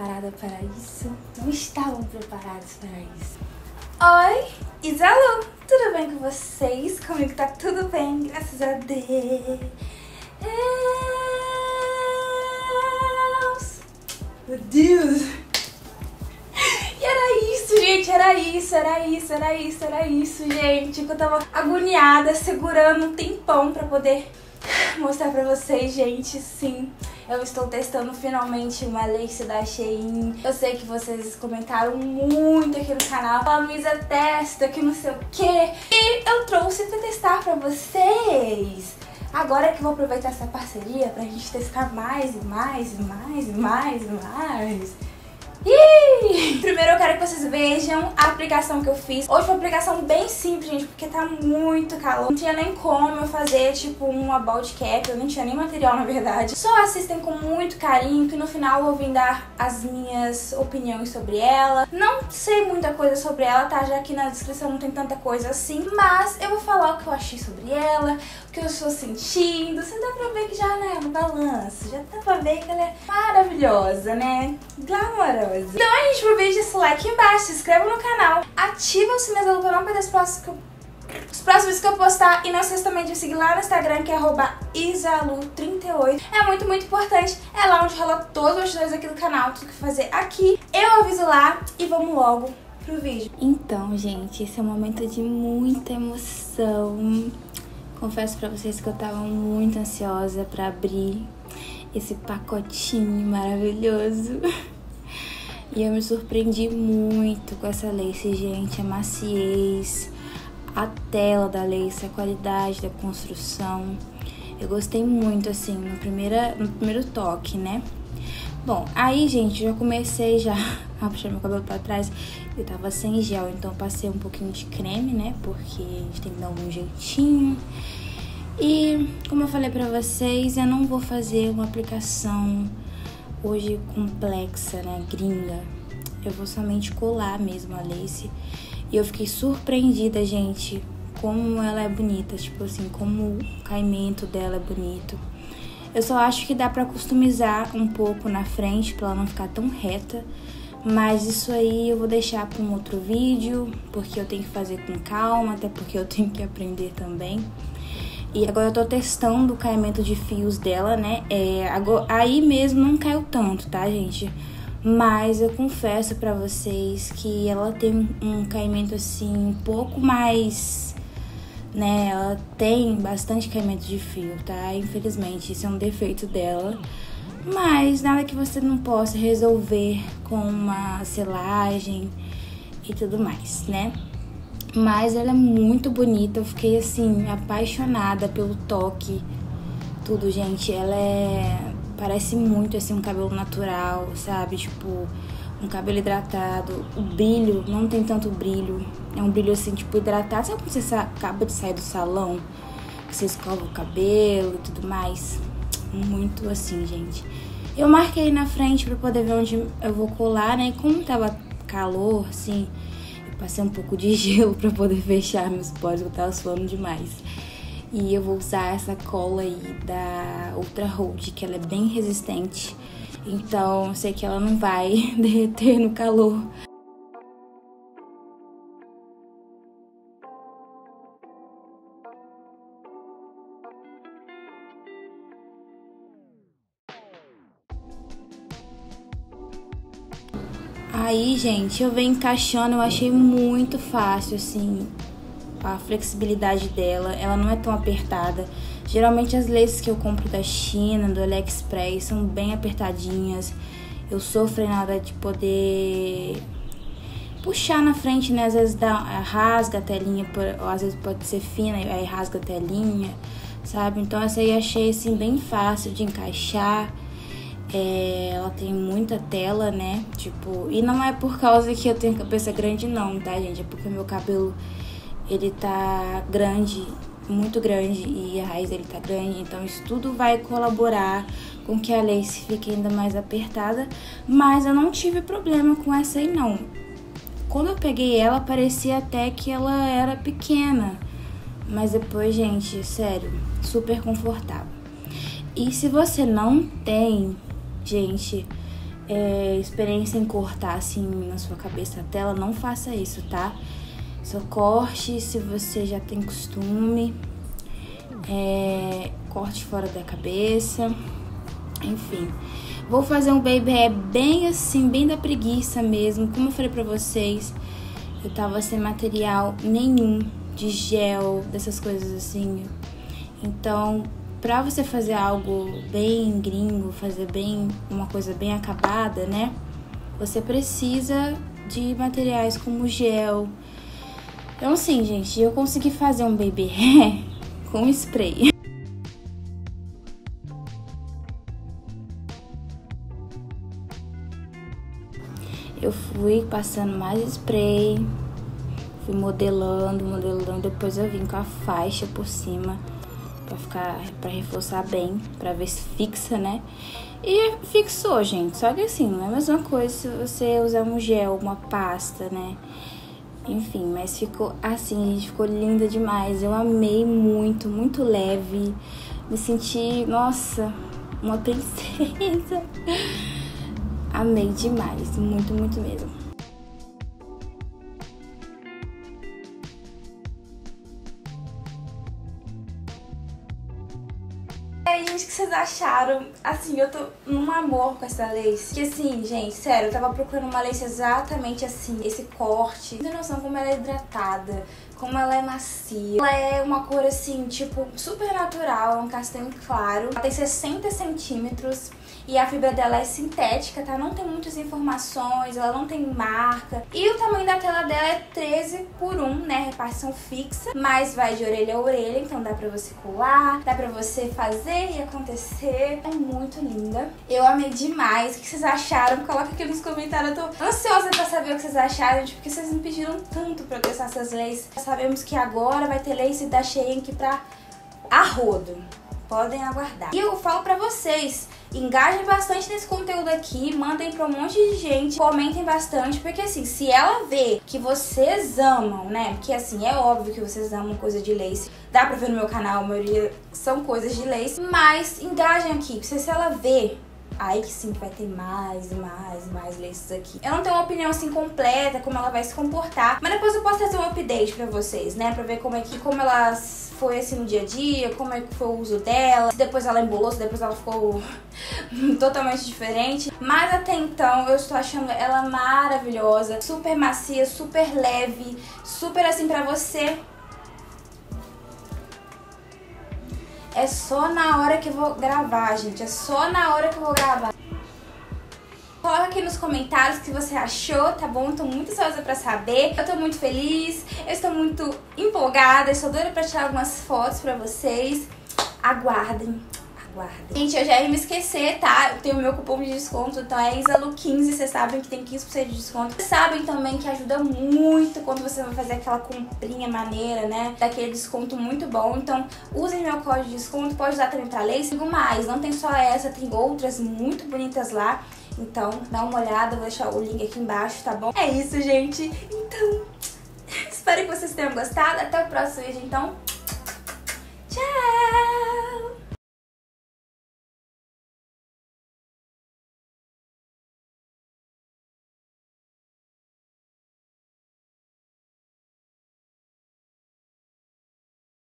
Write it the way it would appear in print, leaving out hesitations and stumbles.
preparada para isso? Não estavam preparados para isso. Oi, Isalu! Tudo bem com vocês? Comigo tá tudo bem, graças a Deus. Meu Deus! E era isso, gente, era isso, gente. Que eu tava agoniada, segurando um tempão pra poder mostrar pra vocês, gente. Sim, eu estou testando finalmente uma lace da Shein. Eu sei que vocês comentaram muito aqui no canal. A Luísa testa, que não sei o que. E eu trouxe pra testar pra vocês. Agora que eu vou aproveitar essa parceria pra gente testar mais e mais e mais e mais e mais. Primeiro eu quero que vocês vejam a aplicação que eu fiz. Hoje foi uma aplicação bem simples, gente, porque tá muito calor. Não tinha nem como eu fazer, tipo, uma bald cap. Eu não tinha nem material, na verdade. Só assistem com muito carinho, que no final eu vou vir dar as minhas opiniões sobre ela. Não sei muita coisa sobre ela, tá? Já que na descrição não tem tanta coisa assim. Mas eu vou falar o que eu achei sobre ela, o que eu estou sentindo. Você dá pra ver que já, né, no balanço. Já dá pra ver que ela é maravilhosa, né? Glamourosa. Então, gente, pro vídeo, esse like embaixo, se inscreva no canal, ativa o sininho pra não perder os próximos vídeos que eu postar. E não esqueça também de me seguir lá no Instagram, que é @isalu38. É muito, muito importante. É lá onde rola todos os bastidores aqui do canal, tudo que fazer aqui. Eu aviso lá e vamos logo pro vídeo. Então, gente, esse é um momento de muita emoção. Confesso pra vocês que eu tava muito ansiosa pra abrir esse pacotinho maravilhoso. E eu me surpreendi muito com essa lace, gente. A maciez, a tela da lace, a qualidade da construção. Eu gostei muito, assim, no primeiro toque, né? Bom, aí, gente, eu já comecei a puxar meu cabelo pra trás. Eu tava sem gel, então eu passei um pouquinho de creme, né? Porque a gente tem que dar um jeitinho. E, como eu falei pra vocês, eu não vou fazer uma aplicação hoje complexa, né, gringa. Eu vou somente colar mesmo a lace. E eu fiquei surpreendida, gente, como ela é bonita. Tipo assim, como o caimento dela é bonito. Eu só acho que dá pra customizar um pouco na frente, pra ela não ficar tão reta. Mas isso aí eu vou deixar pra um outro vídeo, porque eu tenho que fazer com calma, até porque eu tenho que aprender também. E agora eu tô testando o caimento de fios dela, né? Aí mesmo não caiu tanto, tá, gente? Mas eu confesso pra vocês que ela tem um caimento, assim, um pouco mais, né? Ela tem bastante caimento de fio, tá? Infelizmente, isso é um defeito dela. Mas nada que você não possa resolver com uma selagem e tudo mais, né? Mas ela é muito bonita, eu fiquei assim, apaixonada pelo toque, tudo, gente. Parece muito assim um cabelo natural, sabe? Tipo, um cabelo hidratado. O brilho, não tem tanto brilho, é um brilho assim, tipo, hidratado. Sabe quando você acaba de sair do salão, que você escova o cabelo e tudo mais? Muito assim, gente. Eu marquei na frente pra poder ver onde eu vou colar, né? E como tava calor, assim, passei um pouco de gelo pra poder fechar meus poros, eu tava suando demais. E eu vou usar essa cola aí da Ultra Hold, que ela é bem resistente. Então, eu sei que ela não vai derreter no calor. Aí, gente, eu venho encaixando, eu achei muito fácil, assim, a flexibilidade dela. Ela não é tão apertada. Geralmente as laces que eu compro da China, do AliExpress, são bem apertadinhas. Eu sofro na hora de poder puxar na frente, né? Às vezes rasga a telinha, ou às vezes pode ser fina, aí rasga a telinha, sabe? Então essa aí eu achei, assim, bem fácil de encaixar. Ela tem muita tela, né? Tipo, e não é por causa que eu tenho cabeça grande não, tá, gente? É porque meu cabelo, ele tá grande, muito grande, e a raiz dele tá grande. Então isso tudo vai colaborar com que a lace fique ainda mais apertada. Mas eu não tive problema com essa aí, não. Quando eu peguei ela, parecia até que ela era pequena. Mas depois, gente, sério, super confortável. E se você não tem, gente, experiência em cortar assim na sua cabeça a tela, não faça isso, tá? Só corte se você já tem costume, corte fora da cabeça, enfim. Vou fazer um baby hair bem assim, bem da preguiça mesmo, como eu falei pra vocês, eu tava sem material nenhum de gel, dessas coisas assim, então pra você fazer algo bem gringo, fazer bem uma coisa bem acabada, né, você precisa de materiais como gel. Então assim, gente, eu consegui fazer um baby hair com spray. Eu fui passando mais spray, fui modelando, depois eu vim com a faixa por cima pra reforçar bem, pra ver se fixa, né? E fixou, gente, só que assim, não é a mesma coisa se você usar um gel, uma pasta, né? Enfim, mas ficou assim, gente, ficou linda demais. Eu amei muito, muito leve. Me senti, nossa, uma princesa. Amei demais, muito, muito mesmo. E aí, gente, o que vocês acharam? Assim, eu tô num amor com essa lace. Que assim, gente, sério, eu tava procurando uma lace exatamente assim, esse corte. Não tem noção como ela é hidratada, como ela é macia. Ela é uma cor assim, tipo, super natural, é um castanho claro. Ela tem 60 centímetros. E a fibra dela é sintética, tá? Não tem muitas informações, ela não tem marca. E o tamanho da tela dela é 13:1, né? Repartição fixa, mas vai de orelha a orelha, então dá pra você colar, dá pra você fazer e acontecer. É muito linda. Eu amei demais. O que vocês acharam? Coloca aqui nos comentários. Eu tô ansiosa pra saber o que vocês acharam, gente, porque vocês me pediram tanto pra eu testar essas laces. Sabemos que agora vai ter lace da Shein aqui pra arrodo. Podem aguardar. E eu falo pra vocês, engajem bastante nesse conteúdo aqui, mandem pra um monte de gente, comentem bastante, porque assim, se ela vê que vocês amam, né, porque assim, é óbvio que vocês amam coisa de lace, dá pra ver no meu canal, a maioria são coisas de lace, mas engajem aqui, porque se ela vê, aí que sim, vai ter mais laces aqui. Eu não tenho uma opinião assim completa, como ela vai se comportar, mas depois eu posso trazer um update pra vocês, né, pra ver como ela foi assim no dia a dia, como é que foi o uso dela, se depois ela embolou, se depois ela ficou totalmente diferente. Mas até então eu estou achando ela maravilhosa, super macia, super leve, super assim pra você. É só na hora que eu vou gravar, gente, é só na hora que eu vou gravar. Coloca aqui nos comentários o que você achou, tá bom? Tô muito ansiosa pra saber. Eu tô muito feliz, eu estou muito empolgada, estou doida pra tirar algumas fotos pra vocês. Aguardem, aguardem. Gente, eu já ia me esquecer, tá? Eu tenho o meu cupom de desconto, então é ISALU15, vocês sabem que tem 15% de desconto. Vocês sabem também que ajuda muito quando você vai fazer aquela comprinha maneira, né? Daquele desconto muito bom. Então, usem meu código de desconto, pode usar também pra lace. Digo mais, não tem só essa, tem outras muito bonitas lá. Então, dá uma olhada, vou deixar o link aqui embaixo, tá bom? É isso, gente. Então, espero que vocês tenham gostado. Até o próximo vídeo, então. Tchau!